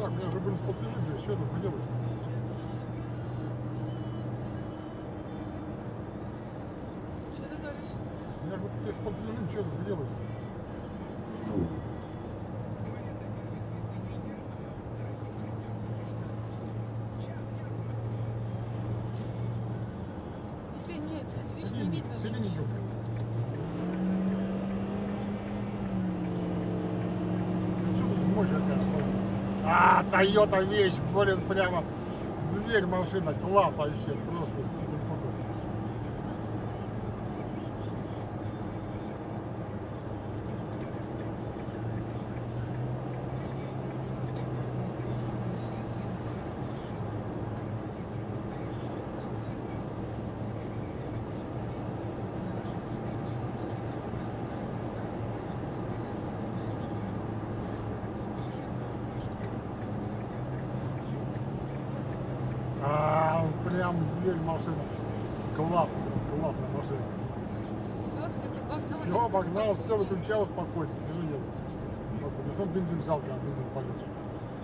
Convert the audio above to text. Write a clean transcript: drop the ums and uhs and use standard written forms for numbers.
так, меня же были сподтяжить, что это делать? Что ты говоришь? Меня же вот сподтяжить, что это делать? Ты нет, видишь, не видно. Сиди, А, Toyota вещь, блин, прямо зверь машина, класс вообще, просто супер-пупер. Прям зверь машина. Классно, классная машина. Все, погнал, все, выключал, успокойся, сижу, еду. Господи, сам бензин жалко, а бензин полез.